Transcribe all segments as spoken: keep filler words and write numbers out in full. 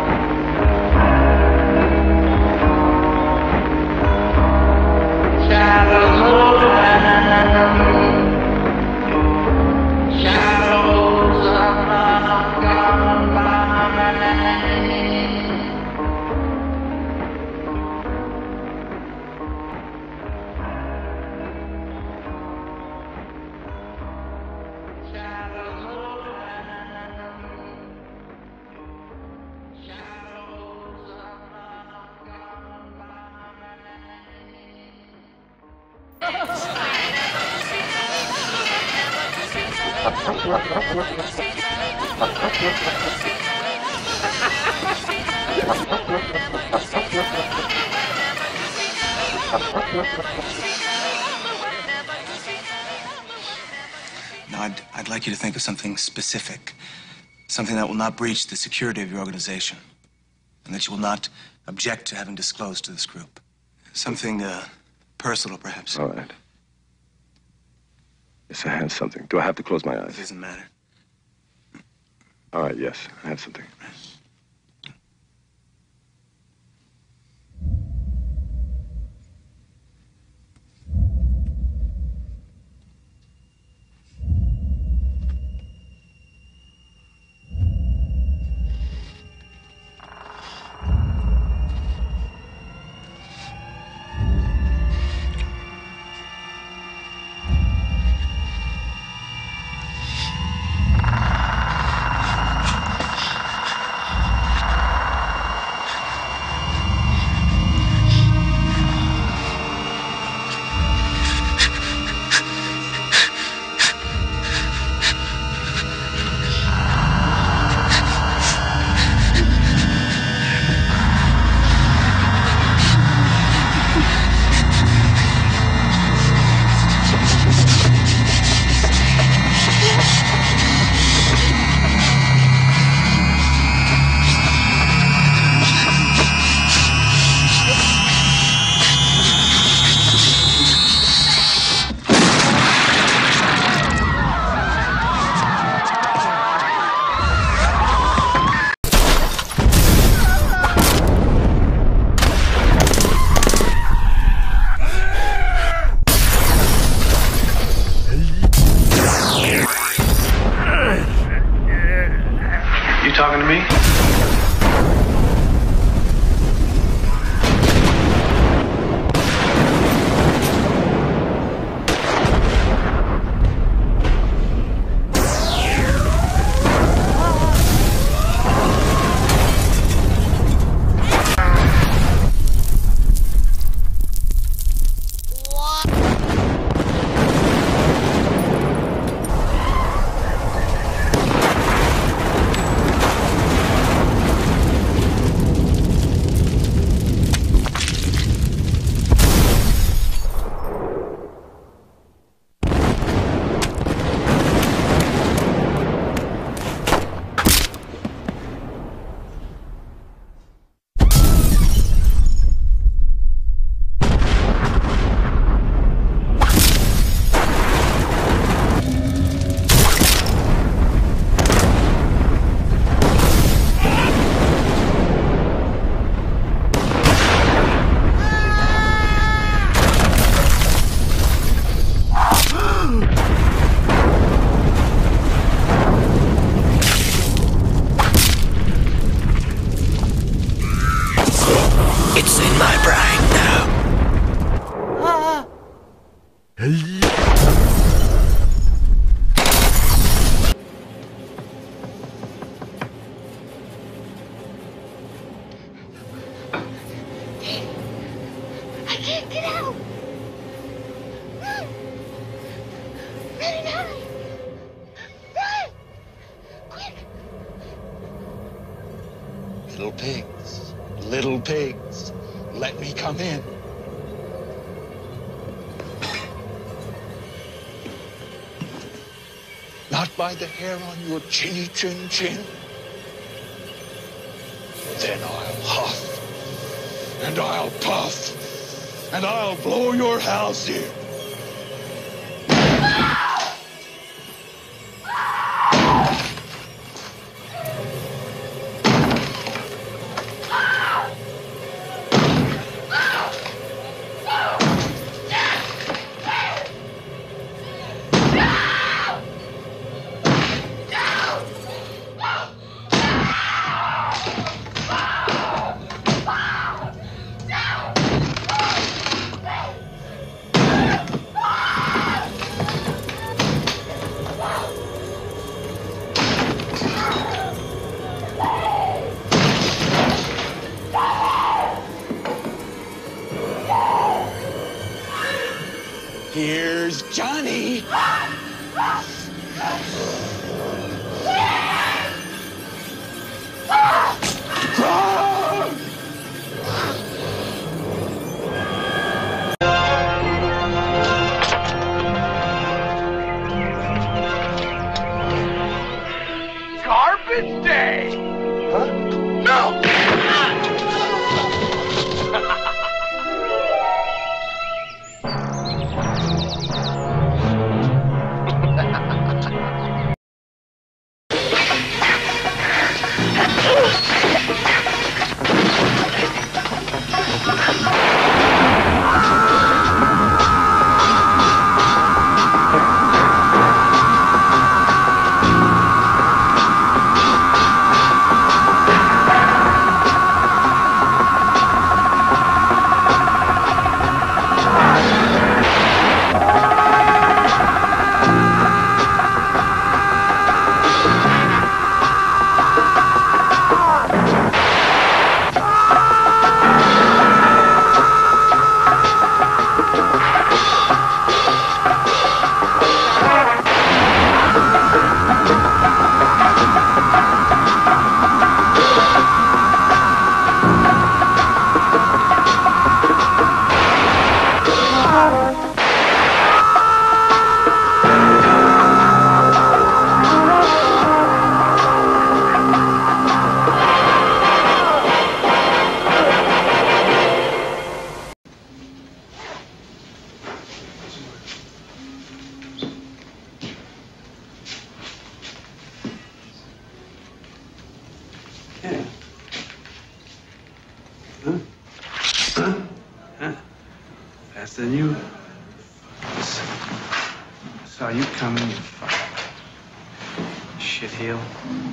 Now, I'd, I'd like you to think of something specific, something that will not breach the security of your organization, and that you will not object to having disclosed to this group. Something uh, personal, perhaps. All right. Yes, I have something. Do I have to close my eyes? It doesn't matter. All right, yes, I have something. Talking to me? It's in my brain now. Ah. I can't get out. Run. Run and hide. Run. Quick. Little pigs, little pigs, let me come in. Not by the hair on your chinny chin chin. Then I'll huff, and I'll puff, and I'll blow your house in. Here's Johnny. Garbage day! Huh? No! Faster than you. Saw you coming, you fucking shitheel.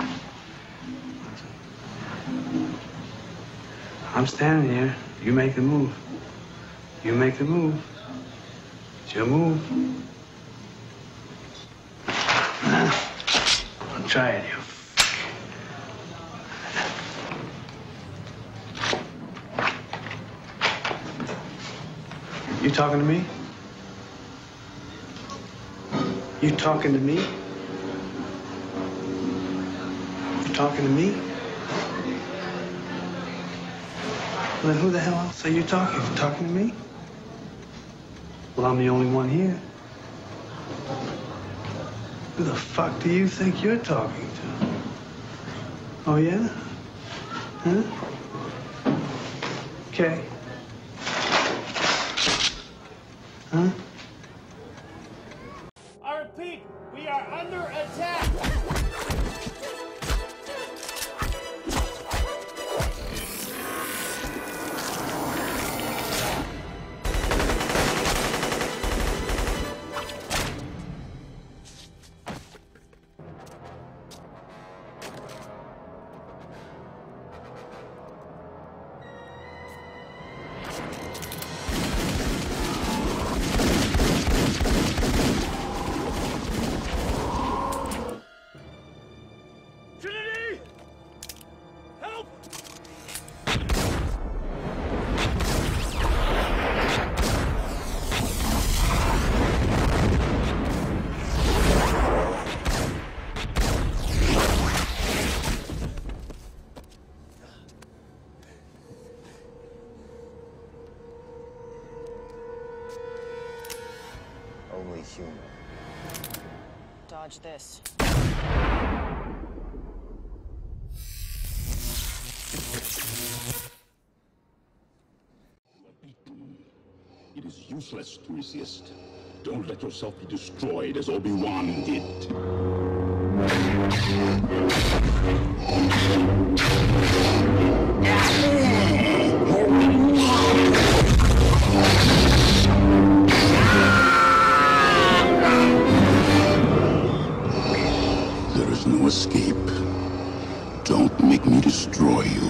I'm standing here. You make the move. You make the move. It's your move. I'll try it, you. You talking to me? You talking to me? You talking to me? Well, then who the hell else are you talking to? Talking to me? Well, I'm the only one here. Who the fuck do you think you're talking to? Oh, yeah? Huh? Okay. Huh? I repeat, we are under attack! Only human. Dodge this. It is useless to resist. Don't let yourself be destroyed as Obi-Wan did. There is no escape. Don't make me destroy you.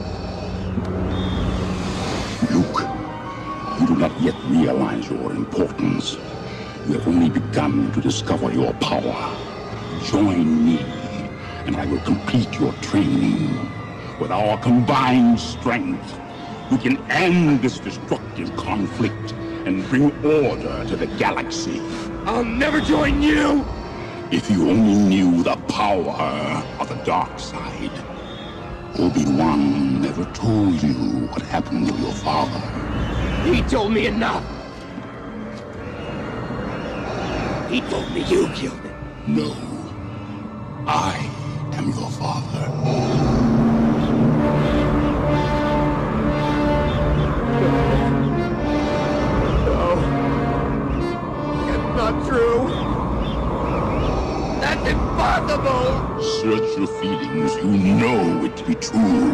Luke, you do not yet realize your importance. You have only begun to discover your power. Join me, and I will complete your training. With our combined strength, we can end this destructive conflict and bring order to the galaxy. I'll never join you! If you only knew the power of the dark side. Obi-Wan never told you what happened to your father. He told me enough! He told me you killed him. No. I am your father. It's not true. That's impossible. Search your feelings. You know it to be true.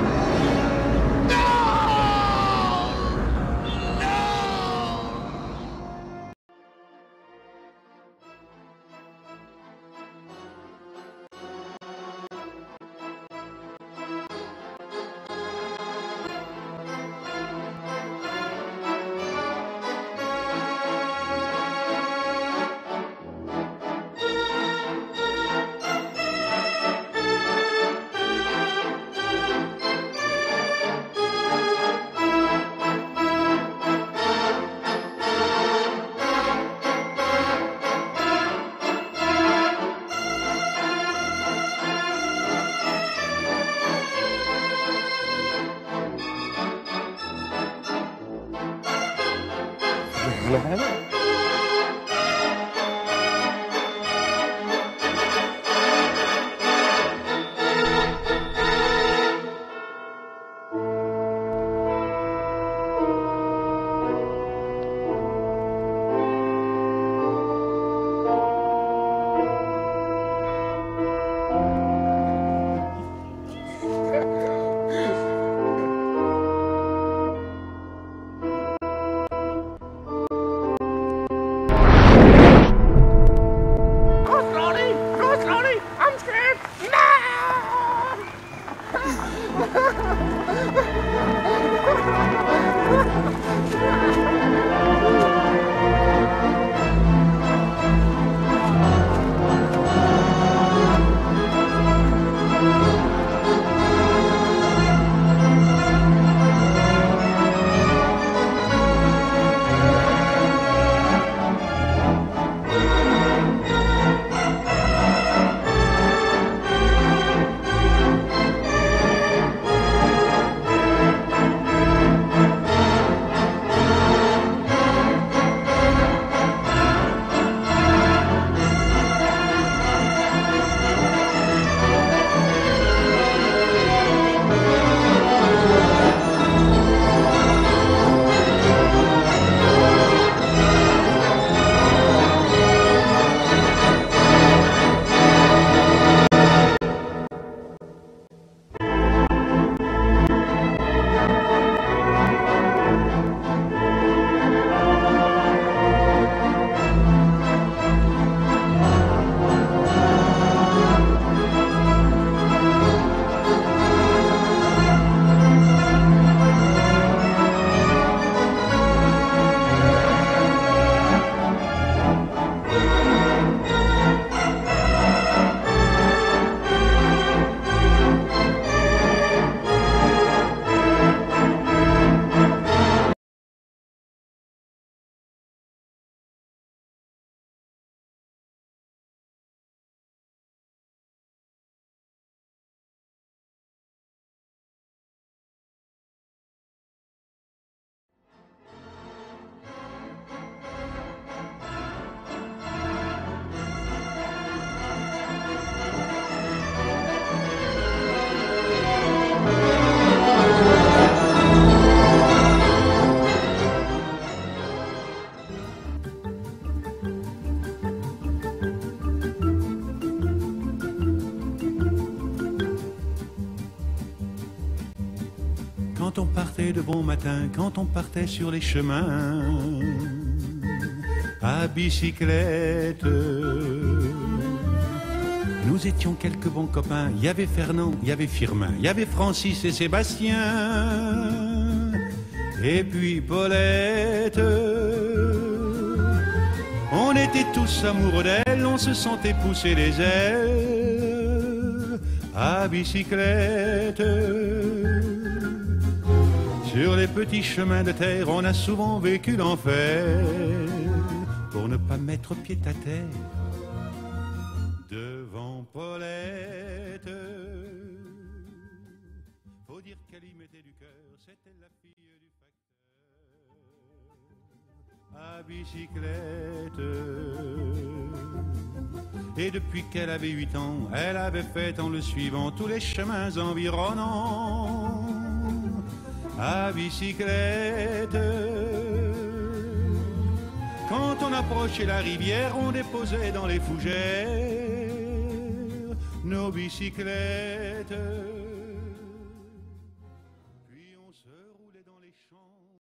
Quand on partait de bon matin, quand on partait sur les chemins à bicyclette, nous étions quelques bons copains. Il y avait Fernand, il y avait Firmin, il y avait Francis et Sébastien, et puis Paulette. On était tous amoureux d'elle, on se sentait pousser les ailes à bicyclette. Sur les petits chemins de terre, on a souvent vécu l'enfer pour ne pas mettre pied à terre devant Paulette. Faut dire qu'elle y mettait du cœur, c'était la fille du facteur à bicyclette. Et depuis qu'elle avait huit ans, elle avait fait en le suivant tous les chemins environnants à bicyclette. Quand on approchait la rivière, on déposait dans les fougères nos bicyclettes.